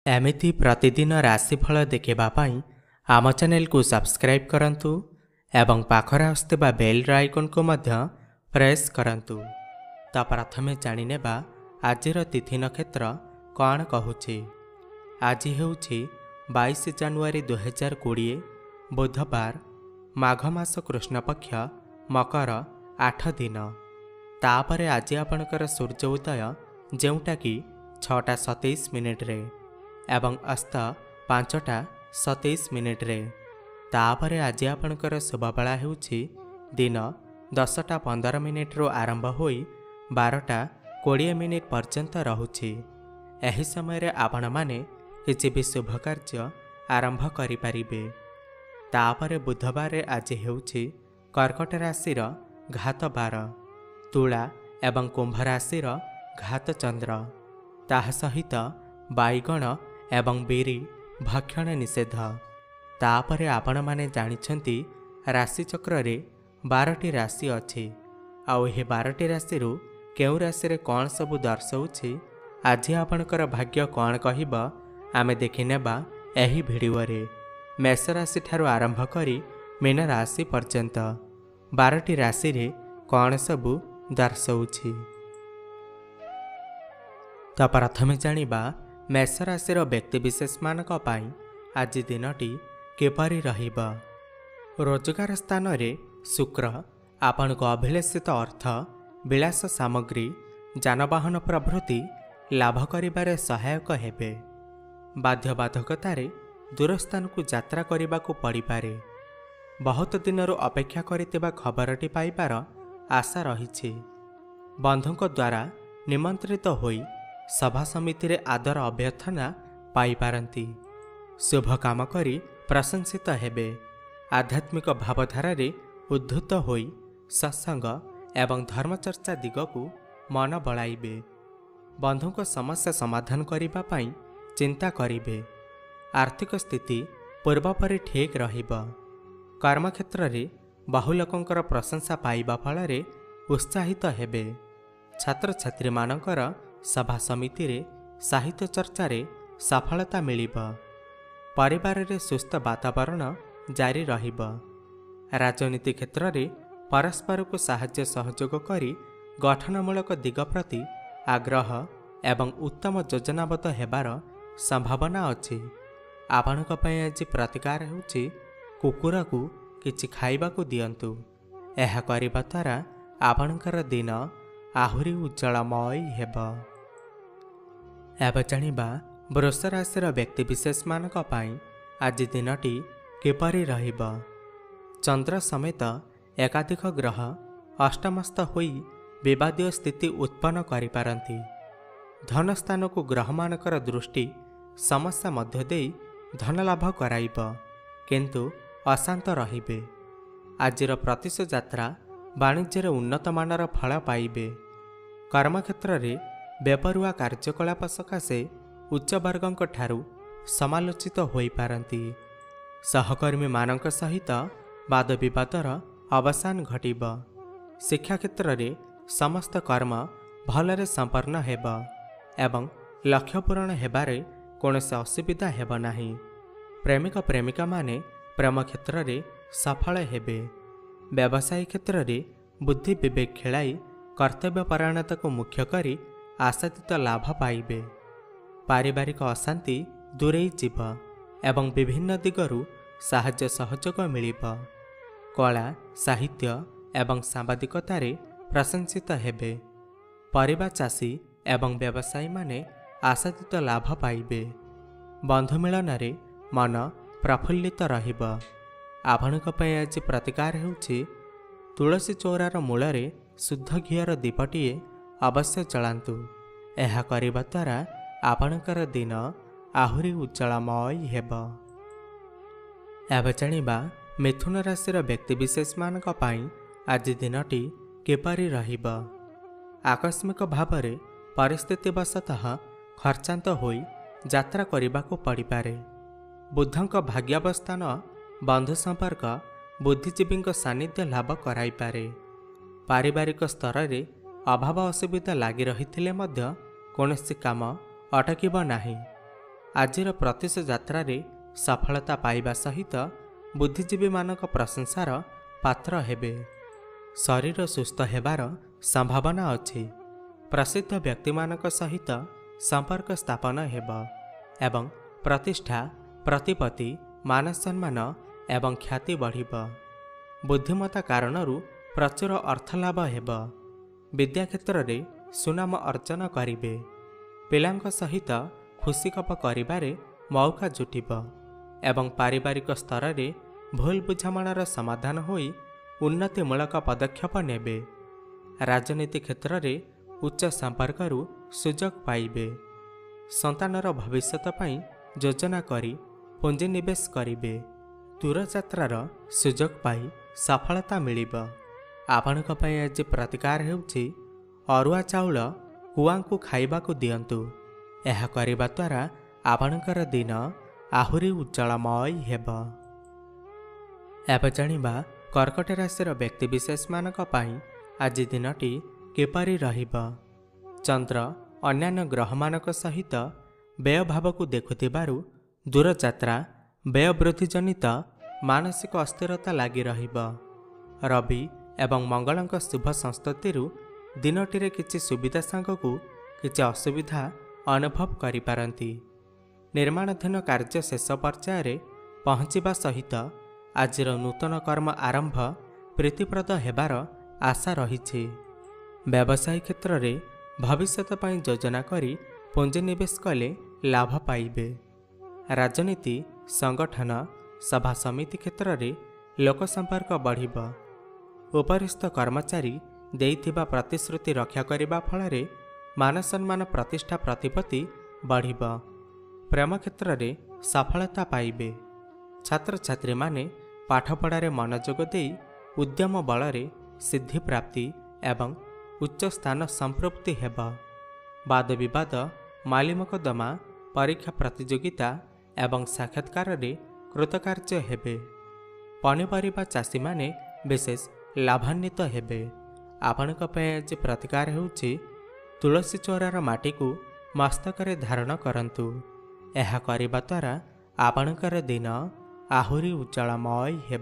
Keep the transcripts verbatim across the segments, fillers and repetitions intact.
एमिति प्रतिदिन राशिफल देखिबा पाई आम चैनल को सब्सक्राइब करंतु एवं पाखरे आसुथिबा बेल आइकन को मध्य प्रेस करंतु। ता प्रथमे जानि नेबा आजिर तिथि नक्षत्र कौन कहूछि। आज हेउछि बाईस जनवरी दुई हजार कोड़े बुधवार माघ मास कृष्ण पक्ष मकर आठ दिन। तापरे आज आपणकर सूर्य उदय जोटा कि छटा सतैश मिनिट रे एवं अस्त पांचटा सतैश मिनिट रे। तापरे आज आपणकर शुभवेला हेउछि दिन दसटा पंदर मिनिट रो आरंभ होई बारटा कोड़े मिनिट पर्यंत रहुछि। एही समय रे आपण माने किछि भी शुभ कार्य आरंभ करि परिबे। तापरे बुधवार रे आज हेउछि कर्कट राशिर घात बार, तुला एवं कुंभ राशिर घात चंद्र। ताहा सहित बाइगण एवं बेरी भक्षण निषेध। तापरे आपण माने जानिछंती राशि चक्र रे बारटी राशि अछि। आउ हे बारटी राशि रु केउ राशि रे कौन सबु दर्शाउछि, आज आपणकर भाग्य कौन कहिबा आमे देखि नेबा एही भिडियो रे। मेष राशि ठारू आरंभ करी मीन राशि पर्यंत बारटी राशि रे कौन सबु दर्शाउछि। तो प्रथमे जानिबा मेष राशि व्यक्तिविशेष मानक पाई आज दिनटी किपरि रहिबा। रोजगार स्थान रे शुक्र आपण को अभिलेषित अर्थ विलास सामग्री जानवाहन प्रभृति लाभ करिबारे सहायक हेबे। बाध्यबाधकतारे दूर स्थान को यात्रा करने को पड़ पारे। बहुत दिनरू अपेक्षा करितिबा खबरटी पाइबार आशा रही। बंधुक द्वारा निमंत्रित होई सभा समिति रे आदर अभ्यर्थना पाई पारंती। शुभ काम करी प्रशंसित हेबे। आध्यात्मिक भावधारा रे उद्धृत होई सत्संग एवं धर्मचर्चा दिगकू मन बळाइबे। बंधुक समस्या समाधान करिबा पाई चिंता करिबे। आर्थिक स्थिति पूर्वपरि ठीक रहिबा। कर्मक्षेत्र रे बहु लोकंकर प्रशंसा पाइबा फଳରେ उत्साहित हेबे। छात्र छात्री मानकर सभा समिति रे साहित्य चर्चा रे सफलता मिलिबा। परिवार रे सुस्थ वातावरण जारी रहिबा। राजनीति क्षेत्र रे परस्पर को साहाय्य सहयोग करी गठनमूलक दिग प्रति आग्रह एवं उत्तम योजनाबद्ध हेबार संभावना अछि। आपणक पय आज प्रतिकार हेउछि कुकुर को किछि खाइबाकू दियंतु। एहा करिबा द्वारा आपणकर दिन आहुरी उज्जवलमय हेबा। एबे जानिबा वृष राशि व्यक्तिविशेष मानक पाई आज दिनटी किपरि रहिबा। चंद्र समेत एकाधिक ग्रह अष्टमस्थ होई विवादीय स्थिति उत्पन्न करि पारंती। धन स्थान को ग्रह मानकर दृष्टि समस्या मध्य देई धन लाभ कराइब, किंतु अशांत रहिबे। आजिर प्रतिश यात्रा वाणिज्य उन्नत मानर फल पाइबे। कर्मक्षेत्र रे बेपरुआ कार्यकलाप सकाशे उच्च वर्गंक ठारू समालोचित होई पारंती। सहकर्मी मानक सहित वाद विवादर अवसान घटिब। शिक्षा क्षेत्र रे समस्त कर्म भलरे संपन्न हेबा एवं लक्ष्य पूरण हेबारे कोनोसी असुविधा हेब नाही। प्रेमिक प्रेमिका माने प्रेम क्षेत्र रे सफल हेबे। व्यवसाय क्षेत्र रे बुद्धि विवेक खेलाई कर्तव्य परायणता को मुख्य करी आशातीत लाभ पाइबे। पारिवारिक अशांति दूरेई जीव एवं विभिन्न दिगरु साहाय्य सहयोग मिलिब। कला साहित्य एवं सांबादिकतारे प्रशंसित हेबे। परिबा चाषी एवं व्यवसायी माने आशातीत लाभ पाइबे। बंधु मिलन रे मन प्रफुल्लित रहिब। आपणक पय आज प्रतिकार हेउछि तुलसी चौरार मूलरे शुद्ध घीर दीपटीए अवश्य जलांतु। एहा करिबा द्वारा आपणकर दिन आहुरी उज्जवलमय हेब। एबे जानिबा मिथुन राशि व्यक्तिविशेष मानक पाई आज दिनटी किपरि रहिबा। आकस्मिक भावरे परिस्थिति वशतः खर्चांत होई यात्रा करिबाकू पड़ी पारे। बुद्धंक भाग्यावस्थान बंधु संपर्क बुद्धिजीवी सानिध्य लाभ कराई पारे। पारिवारिक स्तर रे अभाव असुविधा लगी रही कौनसी काम अटकिब नाही। आजिर प्रत्युष यात्रारे सफलता पाइबा सहित बुद्धिजीवीमानक प्रशंसार पात्र हेबे। शरीर सुस्थ हेबार संभावना अछि। प्रसिद्ध व्यक्तिमानक सहित संपर्क स्थापन हेब एवं प्रतिष्ठा प्रतिपत्ति मान सम्मान एवं ख्याति बढ़िब। बुद्धिमत्ता कारणरू प्रचुर अर्थलाभ हेब। विद्या क्षेत्र में सुनाम अर्जन करिबे। पिलांक सहित खुशी गप करिबारे मौका जुटिब एवं पारिवारिक स्तर में भूल बुझामणार समाधान होई उन्नतिमूलक पदक्षेप नेबे। राजनीति क्षेत्र में उच्च संपर्करू सुजोग पाइबे। संतानर भविष्यत पई योजना करी पुंजी निवेश करिबे। दूरयात्रार सुजोग पाई सफलता मिलिब। आपणक पई आज प्रतिकार हेउछि अरुआ चाउल कुआंकु खाइबाकु दियंतु। यह करिबा द्वारा आपणकर दिन आहुरी उज्जवलमय हेब। एबे जानिबा कर्कट राशिर व्यक्तिविशेष मानक पई आज दिनटी किपरि रहिब। चंद्र अन्यान्य ग्रहमानक सहित व्यय भावकु देखुथिबारु दूरयात्रा व्यय वृद्धि जनित मानसिक अस्थिरता लागि रहिब। रवि एवं मंगलंक शुभ संस्ततिरु दिनटिरे किछि सुविधा सांगकु किछि असुविधा अनुभव करि पारंती। निर्माणाधीन कार्य शेष पर्यायर पहुँचवा सहित आजिर नूतन कर्म आरंभ प्रीतिप्रद हेबार आशा रही। व्यवसाय क्षेत्र में भविष्यत पई योजना करी पुंजी निवेश कले लाभ पाइबे। राजनीति संगठन सभा समिति क्षेत्र में लोक संपर्क बढ़िब। उपरिस्थ कर्मचारी देइथिबा प्रतिश्रुति रक्षा करिबा फलरे मान सम्मान प्रतिष्ठा प्रतिपत्ति बढ़िब। प्रेम क्षेत्र में सफलता पाइबे। छात्र छात्री माने पाठपढ़ारे मनोयोग देई उद्यम बलरे सिद्धि प्राप्ति एवं उच्च स्थान संपृक्ति हेब। वाद विवाद मालिमकदमा परीक्षा प्रतियोगिता एवं साक्षात्कार रे कृतकार्य हेबे। पनिपरिबा चाषी माने विशेष लाभान्वित हेबे। आपणक पई आज प्रतिकार हेउछि तुलसी चौरार माटी को मस्तकरे धारण करंतु। यह करिबा द्वारा आपणकर दिन आहुरी उज्जवलमय हेब।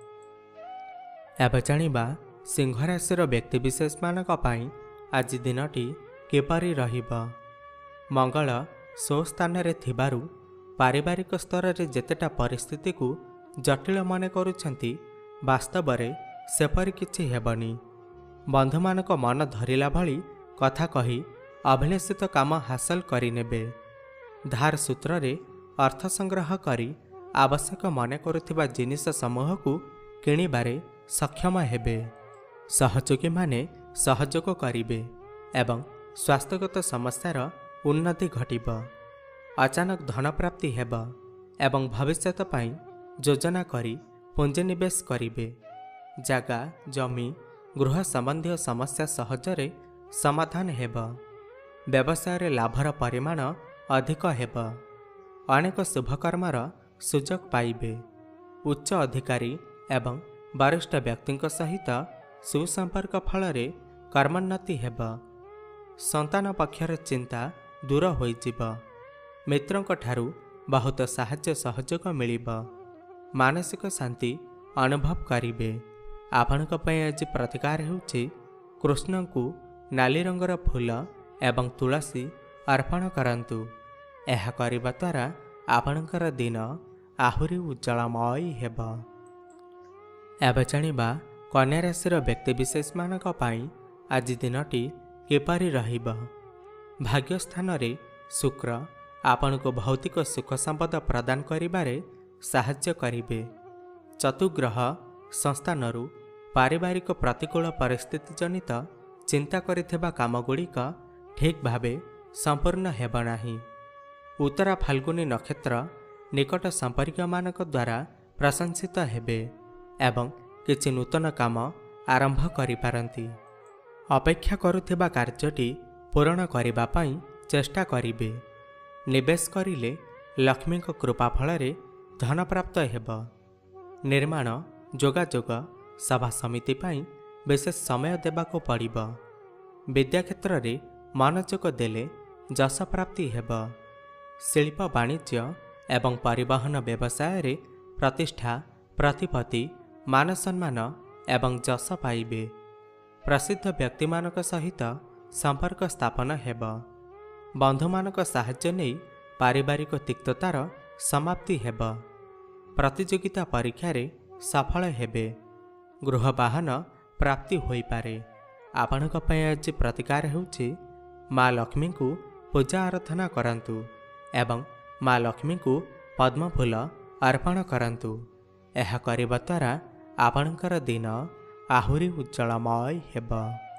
एबे जानिबा सिंह राशिर व्यक्तिविशेष मानक पई आज दिनटी किपरि रहिब। मंगल स्वस्थान रे थिबारु पारिवारिक स्तर रे जेतेटा परिस्थिति को जटिल मन करुछंती वास्तव रे सेपरि किछि हेबनी। बंधु मानक मन धरिला भली कथा कही अभिलषित काम हासिल करिनेबे। धार सूत्र रे अर्थ संग्रह करी आवश्यक मन करुथिबा जिनिस समूह को किणिबारे सक्षम हेबे। सहयोगी माने सहयोग करिबे एवं स्वास्थ्यगत समस्यार उन्नति घटिब। अचानक धन प्राप्ति हेब एवं भविष्यत पई योजना करी पुंजी निवेश करिबे। जागा जमी गृह संबंधी समस्या सहजरे समाधान हेब। व्यवसाय लाभर परिमाण अधिक हेब। अनेक शुभकर्मर सुजोग पाइबे। उच्च अधिकारी एवं वरिष्ठ व्यक्ति सहित सुसंपर्क फलरे कर्मोन्नति हेब। संतान पक्षर चिंता दूर होइजिब। मित्रंक ठारू बहुत साहाय्य सहयोग मिलिब। मानसिक शांति अनुभव करिबे। आपणक पई आज प्रतिकार हेउछि कृष्ण को नाली रंगर फूल एवं तुलसी अर्पण करंतु। यह करिबा द्वारा आपणकर दिन आहुरी उज्जवलमय हेब। एबे जानिबा कन्या राशिर व्यक्तिविशेष मानक पई आज दिनटी किपरि रहिब। भाग्यस्थान रे शुक्र आपन को भौतिक सुख संपद प्रदान करिबारे साहाय्य करिबे। चतुग्रह संस्थानरू पारिवारिक प्रतिकूल परिस्थिति जनित चिंता करिथिबा कामगुड़िक ठीक भावे संपूर्ण हेब नाही। उत्तरा फाल्गुनी नक्षत्र निकट संपर्क मानक द्वारा प्रशंसित हेबे एवं किछि नूतन काम आरंभ करि पारंती। अपेक्षा करुथिबा कार्यटी पूर्ण करिबा पई चेष्टा करिबे। निवेश करिले लक्ष्मी को कृपा फलरे धन प्राप्त हेब। निर्माण जोगाजोग सभा समिति पई विशेष समय देबाको पड़िब। विद्या क्षेत्र रे मनोयोग देले जश प्राप्ति हेब। ଶିଳ୍ପ ବାଣିଜ୍ୟ ଏବଂ ପରିବହନ ବ୍ୟବସାୟରେ ପ୍ରତିଷ୍ଠା, ପ୍ରତିପତ୍ତି, ମାନ ସମ୍ମାନ ଏବଂ ଯଶ ପାଇବେ। ପ୍ରସିଦ୍ଧ ବ୍ୟକ୍ତିମାନଙ୍କ ସହିତ ସମ୍ପର୍କ ସ୍ଥାପନ ହେବ। ବନ୍ଧୁମାନଙ୍କ ସାହାଯ୍ୟ ନେଇ ପାରିବାରିକ ତିକ୍ତତାର ସମାପ୍ତି ହେବ। ପ୍ରତିଯୋଗିତା ପରୀକ୍ଷାରେ ସଫଳ ହେବେ। ଗୃହବାହନ ପ୍ରାପ୍ତି ହୋଇପାରେ। ଆପଣଙ୍କ ପାଇଁ ଆଜି ପ୍ରତିକାର ହେଉଛି ମା ଲକ୍ଷ୍ମୀଙ୍କୁ ପୂଜା ଆରାଧନା କରନ୍ତୁ ଏବଂ ମା ଲକ୍ଷ୍ମୀଙ୍କୁ ପଦ୍ମଫୁଲ ଅର୍ପଣ କରନ୍ତୁ। ଏହା କରିବା ଦ୍ୱାରା ଆପଣଙ୍କର ଦିନ ଆହୁରି ଉଜ୍ଜଳମୟ ହେବ।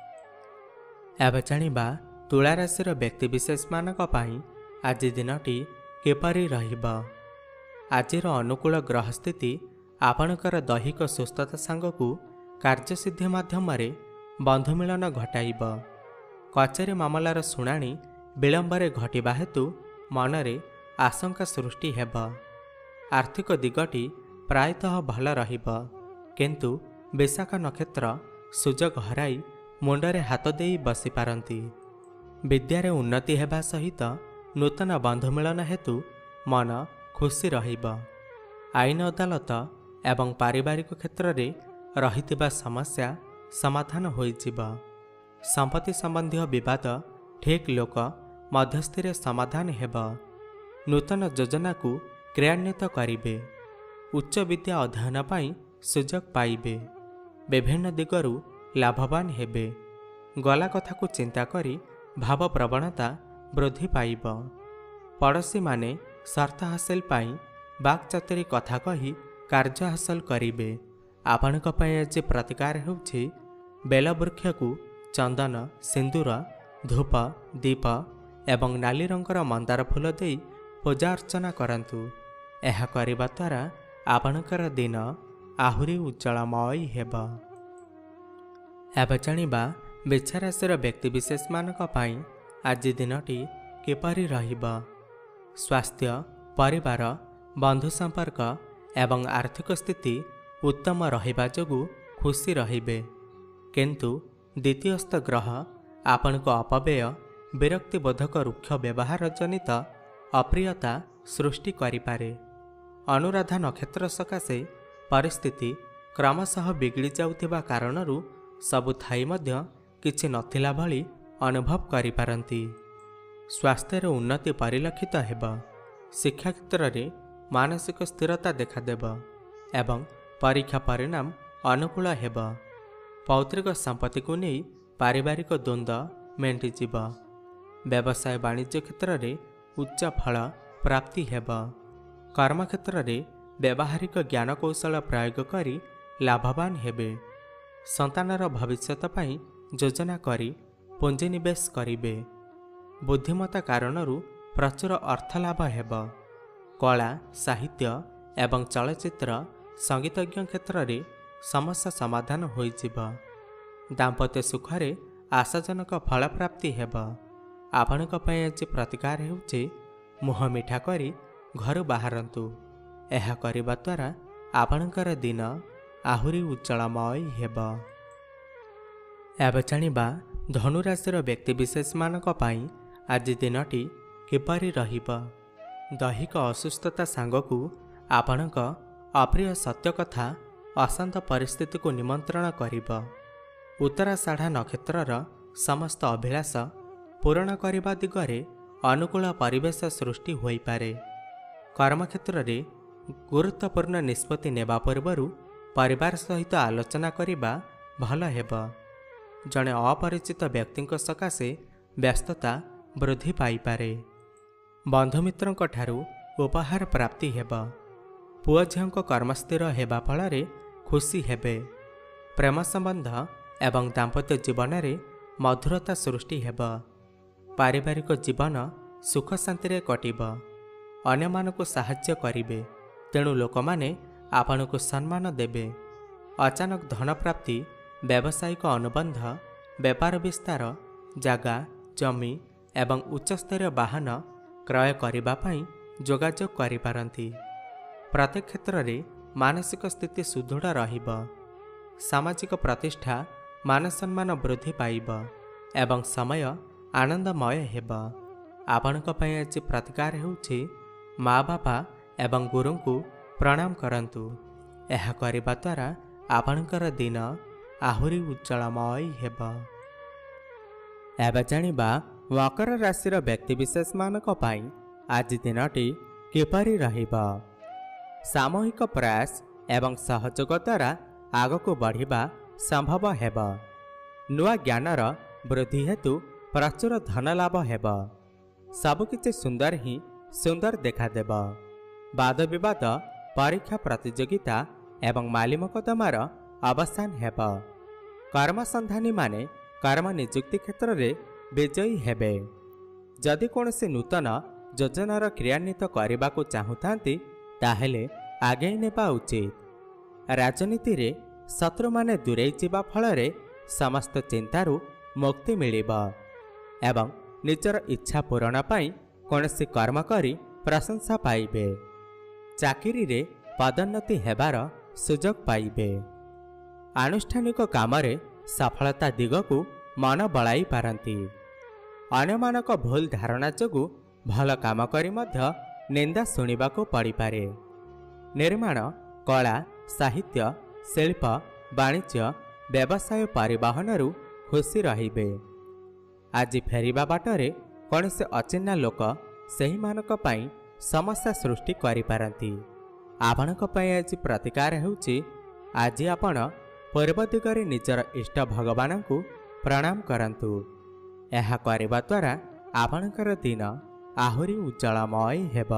ଏବେ ଜାଣିବା ତୁଳା ରାଶିର ବ୍ୟକ୍ତିବିଶେଷମାନଙ୍କ ପାଇଁ ଆଜି ଦିନଟି କିପରି ରହିବ। ଆଜିର ଅନୁକୂଳ ଗ୍ରହ ସ୍ଥିତି ଆପଣଙ୍କର ଦୈହିକ ସୁସ୍ଥତା ସାଙ୍ଗକୁ କାର୍ଯ୍ୟସିଦ୍ଧି ମାଧ୍ୟମରେ ବନ୍ଧୁମିଳନ ଘଟାଇବ। କଚେରୀ ମାମଲାର ଶୁଣାଣି ବିଳମ୍ବରେ ଘଟିବା ହେତୁ ମନରେ ଆଶଙ୍କା ସୃଷ୍ଟି ହେବ। ଆର୍ଥିକ ଦିଗଟି ପ୍ରାୟତଃ ଭଲ ରହିବ, କିନ୍ତୁ ବିଶାଖା ନକ୍ଷତ୍ର ସୁଯୋଗ ହରାଇ ମୁଣ୍ଡରେ ହାତ ଦେଇ ବସିପାରନ୍ତି। ବିଦ୍ୟାରେ ଉନ୍ନତି ହେବା ସହିତ ନୂତନ ବନ୍ଧୁମିଳନ ହେତୁ ମନ ଖୁସି ରହିବ। ଆଇନ ଅଦାଲତ ଏବଂ ପାରିବାରିକ କ୍ଷେତ୍ରରେ ରହିଥିବା ସମସ୍ୟା ସମାଧାନ ହୋଇଯିବ। ସମ୍ପତ୍ତି ସମ୍ବନ୍ଧୀୟ ବିବାଦ ଠିକ୍ ଲୋକ ମଧ୍ୟସ୍ଥିରେ ସମାଧାନ ହେବ। ନୂତନ ଯୋଜନାକୁ କ୍ରିୟାନ୍ୱିତ କରିବେ। ଉଚ୍ଚ ବିଦ୍ୟା ଅଧ୍ୟୟନ ପାଇଁ ସୁଯୋଗ ପାଇବେ। ବିଭିନ୍ନ ଦିଗରୁ ଲାଭବାନ ହେବେ। ଗଲା କଥାକୁ ଚିନ୍ତା କରି ଭାବପ୍ରବଣତା ବୃଦ୍ଧି ପାଇବ। ପଡ଼ୋଶୀମାନେ ସ୍ୱାର୍ଥ ହାସଲ ପାଇଁ ବାକ୍ଚାତୁରୀ କଥା କହି କାର୍ଯ୍ୟ ହାସଲ କରିବେ। ଆପଣଙ୍କ ପାଇଁ ଆଜି ପ୍ରତିକାର ହେଉଛି ବେଲବୃକ୍ଷକୁ ଚନ୍ଦନ, ସିନ୍ଦୁର, ଧୂପ, ଦୀପ ଏବଂ ନାଲି ରଙ୍ଗର ମନ୍ଦାର ଫୁଲ ଦେଇ ପୂଜା ଅର୍ଚ୍ଚନା କରନ୍ତୁ। ଏହା କରିବା ଦ୍ୱାରା ଆପଣଙ୍କର ଦିନ ଆହୁରି ଉଜ୍ଜଳମୟ ହେବ। ଏବେ ଜାଣିବା ବିଛା ରାଶିର ବ୍ୟକ୍ତିବିଶେଷମାନଙ୍କ ପାଇଁ ଆଜି ଦିନଟି କିପରି ରହିବ। ସ୍ୱାସ୍ଥ୍ୟ, ପରିବାର, ବନ୍ଧୁ ସମ୍ପର୍କ ଏବଂ ଆର୍ଥିକ ସ୍ଥିତି ଉତ୍ତମ ରହିବା ଯୋଗୁଁ ଖୁସି ରହିବେ। କିନ୍ତୁ ଦ୍ୱିତୀୟସ୍ଥ ଗ୍ରହ ଆପଣଙ୍କ ଅପବ୍ୟୟ, ବିରକ୍ତିବୋଧକ ରୁକ୍ଷ ବ୍ୟବହାର ଜନିତ ଅପ୍ରିୟତା ସୃଷ୍ଟି କରିପାରେ। ଅନୁରାଧା ନକ୍ଷତ୍ର ସକାଶେ ପରିସ୍ଥିତି କ୍ରମଶଃ ବିଗିଡ଼ି ଯାଉଥିବା କାରଣରୁ ସବୁ ଥାଇ ମଧ୍ୟ କିଛି ନଥିଲା ଭଳି ଅନୁଭବ କରିପାରନ୍ତି। ସ୍ୱାସ୍ଥ୍ୟର ଉନ୍ନତି ପରିଲକ୍ଷିତ ହେବ। ଶିକ୍ଷା କ୍ଷେତ୍ରରେ ମାନସିକ ସ୍ଥିରତା ଦେଖାଦେବ ଏବଂ ପରୀକ୍ଷା ପରିଣାମ ଅନୁକୂଳ ହେବ। ପୈତୃକ ସମ୍ପତ୍ତିକୁ ନେଇ ପାରିବାରିକ ଦ୍ୱନ୍ଦ୍ୱ ମେଣ୍ଟିଯିବ। ବ୍ୟବସାୟ ବାଣିଜ୍ୟ କ୍ଷେତ୍ରରେ ଉଚ୍ଚ ଫଳ ପ୍ରାପ୍ତି ହେବ। କର୍ମକ୍ଷେତ୍ରରେ ବ୍ୟବହାରିକ ଜ୍ଞାନ କୌଶଳ ପ୍ରୟୋଗ କରି ଲାଭବାନ ହେବେ। ସନ୍ତାନର ଭବିଷ୍ୟତ ପାଇଁ ଯୋଜନା କରି ପୁଞ୍ଜିନିବେଶ କରିବେ। ବୁଦ୍ଧିମତ୍ତା କାରଣରୁ ପ୍ରଚୁର ଅର୍ଥ ଲାଭ ହେବ। କଳା, ସାହିତ୍ୟ ଏବଂ ଚଳଚ୍ଚିତ୍ର ସଙ୍ଗୀତଜ୍ଞ କ୍ଷେତ୍ରରେ ସମସ୍ୟା ସମାଧାନ ହୋଇଯିବ। ଦାମ୍ପତ୍ୟ ସୁଖରେ ଆଶାଜନକ ଫଳପ୍ରାପ୍ତି ହେବ। ଆପଣଙ୍କ ପାଇଁ ଆଜି ପ୍ରତିକାର ହେଉଛି ମୁହଁ ମିଠା କରି ଘରୁ ବାହାରନ୍ତୁ। ଏହା କରିବା ଦ୍ୱାରା ଆପଣଙ୍କର ଦିନ ଆହୁରି ଉଜ୍ଜଳମୟ ହେବ। ଏବେ ଜାଣିବା ଧନୁରାଶିର ବ୍ୟକ୍ତିବିଶେଷମାନଙ୍କ ପାଇଁ ଆଜି ଦିନଟି କିପରି ରହିବ। ଦୈହିକ ଅସୁସ୍ଥତା ସାଙ୍ଗକୁ ଆପଣଙ୍କ ଅପ୍ରିୟ ସତ୍ୟ କଥା ଅଶାନ୍ତ ପରିସ୍ଥିତିକୁ ନିମନ୍ତ୍ରଣ କରିବ। ଉତ୍ତରାଷାଢ଼ା ନକ୍ଷତ୍ରର ସମସ୍ତ ଅଭିଳାଷ ପୂରଣ କରିବା ଦିଗରେ ଅନୁକୂଳ ପରିବେଶ ସୃଷ୍ଟି ହୋଇପାରେ। କର୍ମକ୍ଷେତ୍ରରେ ଗୁରୁତ୍ୱପୂର୍ଣ୍ଣ ନିଷ୍ପତ୍ତି ନେବା ପୂର୍ବରୁ ପରିବାର ସହିତ ଆଲୋଚନା କରିବା ଭଲ ହେବ। ଜଣେ ଅପରିଚିତ ବ୍ୟକ୍ତିଙ୍କ ସକାଶେ ବ୍ୟସ୍ତତା ବୃଦ୍ଧି ପାଇପାରେ। ବନ୍ଧୁମିତ୍ରଙ୍କ ଠାରୁ ଉପହାର ପ୍ରାପ୍ତି ହେବ। ପୁଅ ଝିଅଙ୍କ କର୍ମସ୍ଥିର ହେବା ଫଳରେ ଖୁସି ହେବେ। ପ୍ରେମ ସମ୍ବନ୍ଧ ଏବଂ ଦାମ୍ପତ୍ୟ ଜୀବନରେ ମଧୁରତା ସୃଷ୍ଟି ହେବ। ପାରିବାରିକ ଜୀବନ ସୁଖ ଶାନ୍ତିରେ କଟିବ। ଅନ୍ୟମାନଙ୍କୁ ସାହାଯ୍ୟ କରିବେ, ତେଣୁ ଲୋକମାନେ ଆପଣଙ୍କୁ ସମ୍ମାନ ଦେବେ। ଅଚାନକ ଧନପ୍ରାପ୍ତି, ବ୍ୟବସାୟିକ ଅନୁବନ୍ଧ, ବେପାର ବିସ୍ତାର, ଜାଗା ଜମି ଏବଂ ଉଚ୍ଚସ୍ତରୀୟ ବାହନ କ୍ରୟ କରିବା ପାଇଁ ଯୋଗାଯୋଗ କରିପାରନ୍ତି। ପ୍ରତ୍ୟେକ କ୍ଷେତ୍ରରେ ମାନସିକ ସ୍ଥିତି ସୁଦୃଢ଼ ରହିବ। ସାମାଜିକ ପ୍ରତିଷ୍ଠା, ମାନସମ୍ମାନ ବୃଦ୍ଧି ପାଇବ ଏବଂ ସମୟ ଆନନ୍ଦମୟ ହେବ। ଆପଣଙ୍କ ପାଇଁ ଆଜି ପ୍ରତିକାର ହେଉଛି ମା ବାପା ଏବଂ ଗୁରୁଙ୍କୁ ପ୍ରଣାମ କରନ୍ତୁ। ଏହା କରିବା ଦ୍ୱାରା ଆପଣଙ୍କର ଦିନ ଆହୁରି ଉଜ୍ଜଳମୟ ହେବ। ଏବେ ଜାଣିବା ମକର ରାଶିର ବ୍ୟକ୍ତିବିଶେଷମାନଙ୍କ ପାଇଁ ଆଜି ଦିନଟି କିପରି ରହିବ। ସାମୂହିକ ପ୍ରୟାସ ଏବଂ ସହଯୋଗ ଦ୍ୱାରା ଆଗକୁ ବଢ଼ିବା ସମ୍ଭବ ହେବ। ନୂଆ ଜ୍ଞାନର ବୃଦ୍ଧି ହେତୁ ପ୍ରଚୁର ଧନ ଲାଭ ହେବ। ସବୁକିଛି ସୁନ୍ଦର ହିଁ ସୁନ୍ଦର ଦେଖାଦେବ। ବାଦବିବାଦ, ପରୀକ୍ଷା ପ୍ରତିଯୋଗିତା ଏବଂ ମାଲି ମକଦ୍ଦମାର ଅବସାନ ହେବ। କର୍ମସନ୍ଧାନୀମାନେ କର୍ମ ନିଯୁକ୍ତି କ୍ଷେତ୍ରରେ ବିଜୟୀ ହେବେ। ଯଦି କୌଣସି ନୂତନ ଯୋଜନାର କ୍ରିୟାନ୍ୱିତ କରିବାକୁ ଚାହୁଁଥାନ୍ତି ତାହେଲେ ଆଗେଇ ନେବା ଉଚିତ। ରାଜନୀତିରେ ଶତ୍ରୁମାନେ ଦୂରେଇ ଯିବା ଫଳରେ ସମସ୍ତ ଚିନ୍ତାରୁ ମୁକ୍ତି ମିଳିବ ଏବଂ ନିଜର ଇଚ୍ଛା ପୂରଣ ପାଇଁ କୌଣସି କର୍ମ କରି ପ୍ରଶଂସା ପାଇବେ। ଚାକିରିରେ ପଦୋନ୍ନତି ହେବାର ସୁଯୋଗ ପାଇବେ। ଆନୁଷ୍ଠାନିକ କାମରେ ସଫଳତା ଦିଗକୁ ମନ ବଳାଇ ପାରନ୍ତି। ଅନ୍ୟମାନଙ୍କ ଭୁଲ ଧାରଣା ଯୋଗୁଁ ଭଲ କାମ କରି ମଧ୍ୟ ନିନ୍ଦା ଶୁଣିବାକୁ ପଡ଼ିପାରେ। ନିର୍ମାଣ, କଳା, ସାହିତ୍ୟ, ଶିଳ୍ପ, ବାଣିଜ୍ୟ, ବ୍ୟବସାୟ, ପରିବହନରୁ ଖୁସି ରହିବେ। ଆଜି ଫେରିବା ବାଟରେ କୌଣସି ଅଚିହ୍ନା ଲୋକ ସେହିମାନଙ୍କ ପାଇଁ ସମସ୍ୟା ସୃଷ୍ଟି କରିପାରନ୍ତି। ଆପଣଙ୍କ ପାଇଁ ଆଜି ପ୍ରତିକାର ହେଉଛି ଆଜି ଆପଣ ପୂର୍ବ ଦିଗରେ ନିଜର ଇଷ୍ଟ ଭଗବାନଙ୍କୁ ପ୍ରଣାମ କରନ୍ତୁ। ଏହା କରିବା ଦ୍ୱାରା ଆପଣଙ୍କର ଦିନ ଆହୁରି ଉଜ୍ଜଳମୟ ହେବ।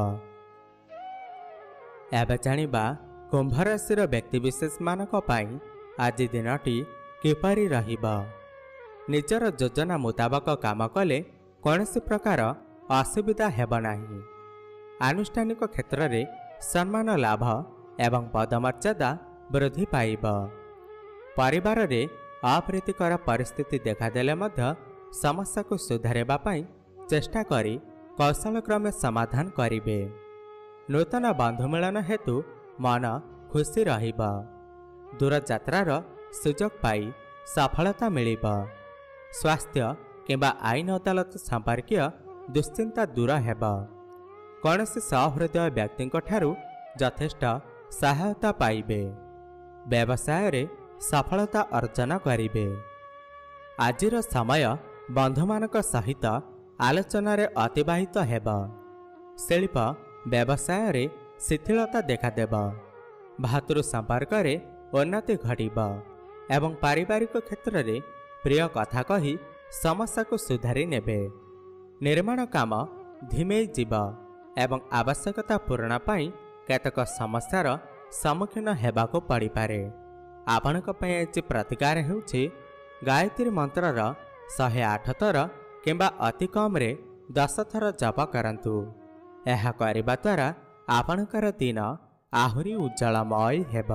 ଏବେ ଜାଣିବା କୁମ୍ଭ ରାଶିର ବ୍ୟକ୍ତିବିଶେଷମାନଙ୍କ ପାଇଁ ଆଜି ଦିନଟି କିପରି ରହିବ। ନିଜର ଯୋଜନା ମୁତାବକ କାମ କଲେ କୌଣସି ପ୍ରକାର ଅସୁବିଧା ହେବ ନାହିଁ। ଆନୁଷ୍ଠାନିକ କ୍ଷେତ୍ରରେ ସମ୍ମାନ ଲାଭ ଏବଂ ପଦମର୍ଯ୍ୟାଦା ବୃଦ୍ଧି ପାଇବ। ପରିବାରରେ ଅପ୍ରୀତିକର ପରିସ୍ଥିତି ଦେଖାଦେଲେ ମଧ୍ୟ ସମସ୍ୟାକୁ ସୁଧାରିବା ପାଇଁ ଚେଷ୍ଟା କରି କୌଶଳକ୍ରମେ ସମାଧାନ କରିବେ। ନୂତନ ବନ୍ଧୁମିଳନ ହେତୁ ମନ ଖୁସି ରହିବ। ଦୂରଯାତ୍ରାର ସୁଯୋଗ ପାଇ ସଫଳତା ମିଳିବ। ସ୍ୱାସ୍ଥ୍ୟ କିମ୍ବା ଆଇନ ଅଦାଲତ ସମ୍ପର୍କୀୟ ଦୁଶ୍ଚିନ୍ତା ଦୂର ହେବ। କୌଣସି ସହୃଦୟ ବ୍ୟକ୍ତିଙ୍କ ଠାରୁ ଯଥେଷ୍ଟ ସହାୟତା ପାଇବେ। ବ୍ୟବସାୟରେ ସଫଳତା ଅର୍ଜନ କରିବେ। ଆଜିର ସମୟ ବନ୍ଧୁମାନଙ୍କ ସହିତ ଆଲୋଚନାରେ ଅତିବାହିତ ହେବ। ଶିଳ୍ପ ବ୍ୟବସାୟରେ ଶିଥିଳତା ଦେଖାଦେବ। ଭାତୃ ସମ୍ପର୍କରେ ଉନ୍ନତି ଘଟିବ ଏବଂ ପାରିବାରିକ କ୍ଷେତ୍ରରେ ପ୍ରିୟ କଥା କହି ସମସ୍ୟାକୁ ସୁଧାରି ନେବେ। ନିର୍ମାଣ କାମ ଧିମେଇ ଯିବ ଏବଂ ଆବଶ୍ୟକତା ପୂରଣ ପାଇଁ କେତେକ ସମସ୍ୟାର ସମ୍ମୁଖୀନ ହେବାକୁ ପଡ଼ିପାରେ। ଆପଣଙ୍କ ପାଇଁ ଆଜି ପ୍ରତିକାର ହେଉଛି ଗାୟତ୍ରୀ ମନ୍ତ୍ରର ଶହେ ଆଠ ଥର କିମ୍ବା ଅତି କମ୍ରେ ଦଶ ଥର ଜପ କରନ୍ତୁ। ଏହା କରିବା ଦ୍ୱାରା ଆପଣଙ୍କର ଦିନ ଆହୁରି ଉଜ୍ଜଳମୟ ହେବ।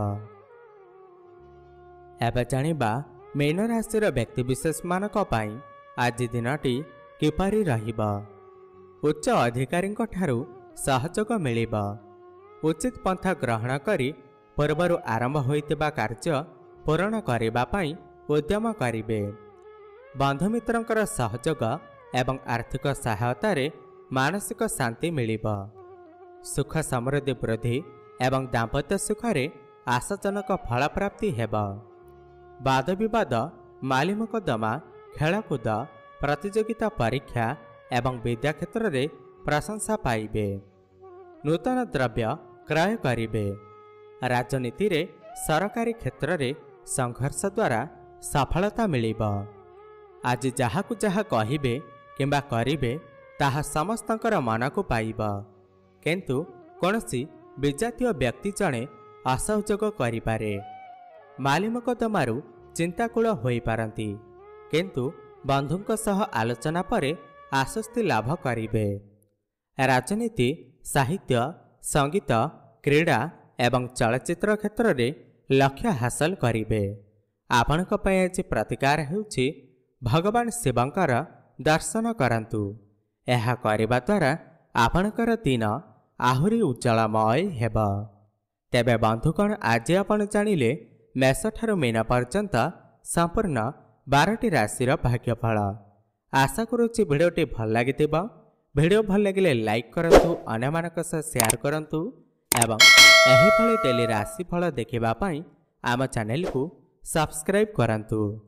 ଏବେ ଜାଣିବା ମୀନ ରାଶିର ବ୍ୟକ୍ତିବିଶେଷମାନଙ୍କ ପାଇଁ ଆଜି ଦିନଟି କିପରି ରହିବ। ଉଚ୍ଚ ଅଧିକାରୀଙ୍କ ଠାରୁ ସହଯୋଗ ମିଳିବ। ଉଚିତ ପନ୍ଥା ଗ୍ରହଣ କରି ପୂର୍ବରୁ ଆରମ୍ଭ ହୋଇଥିବା କାର୍ଯ୍ୟ ପୂରଣ କରିବା ପାଇଁ ଉଦ୍ୟମ କରିବେ। ବନ୍ଧୁମିତ୍ରଙ୍କର ସହଯୋଗ ଏବଂ ଆର୍ଥିକ ସହାୟତାରେ ମାନସିକ ଶାନ୍ତି ମିଳିବ। ସୁଖ ସମୃଦ୍ଧି ବୃଦ୍ଧି ଏବଂ ଦାମ୍ପତ୍ୟ ସୁଖରେ ଆଶାଜନକ ଫଳପ୍ରାପ୍ତି ହେବ। ବାଦବିବାଦ, ମାଲି ମକଦ୍ଦମା, ଖେଳକୁଦ, ପ୍ରତିଯୋଗିତା ପରୀକ୍ଷା ଏବଂ ବିଦ୍ୟା କ୍ଷେତ୍ରରେ ପ୍ରଶଂସା ପାଇବେ। ନୂତନ ଦ୍ରବ୍ୟ କ୍ରୟ କରିବେ। ରାଜନୀତିରେ ସରକାରୀ କ୍ଷେତ୍ରରେ ସଂଘର୍ଷ ଦ୍ୱାରା ସଫଳତା ମିଳିବ। ଆଜି ଯାହାକୁ ଯାହା କହିବେ କିମ୍ବା କରିବେ ତାହା ସମସ୍ତଙ୍କର ମନକୁ ପାଇବ। କିନ୍ତୁ କୌଣସି ବିଜାତୀୟ ବ୍ୟକ୍ତି ଜଣେ ଅସହଯୋଗ କରିପାରେ। ମାଲି ମକଦ୍ଦମାରୁ ଚିନ୍ତାକୁଳ ହୋଇପାରନ୍ତି, କିନ୍ତୁ ବନ୍ଧୁଙ୍କ ସହ ଆଲୋଚନା ପରେ ଆଶ୍ୱସ୍ତି ଲାଭ କରିବେ। ରାଜନୀତି, ସାହିତ୍ୟ, ସଙ୍ଗୀତ, କ୍ରୀଡ଼ା ଏବଂ ଚଳଚ୍ଚିତ୍ର କ୍ଷେତ୍ରରେ ଲକ୍ଷ୍ୟ ହାସଲ କରିବେ। ଆପଣଙ୍କ ପାଇଁ ଆଜି ପ୍ରତିକାର ହେଉଛି ଭଗବାନ ଶିବଙ୍କର ଦର୍ଶନ କରନ୍ତୁ। ଏହା କରିବା ଦ୍ୱାରା ଆପଣଙ୍କର ଦିନ ଆହୁରି ଉଜ୍ଜଳମୟ ହେବ। ତେବେ ବନ୍ଧୁଗଣ, ଆଜି ଆପଣ ଜାଣିଲେ ମେଷଠାରୁ ମୀନ ପର୍ଯ୍ୟନ୍ତ ସମ୍ପୂର୍ଣ୍ଣ ବାରଟି ରାଶିର ଭାଗ୍ୟଫଳ। ଆଶା କରୁଛି ଭିଡ଼ିଓଟି ଭଲ ଲାଗିଥିବ। वीडियो भल लगे लाइक करंतु, अन्यमानक सह शेयर करंतु एवं एही भली डेली राशिफल देखिबा पई आम चैनल को सब्सक्राइब करंतु।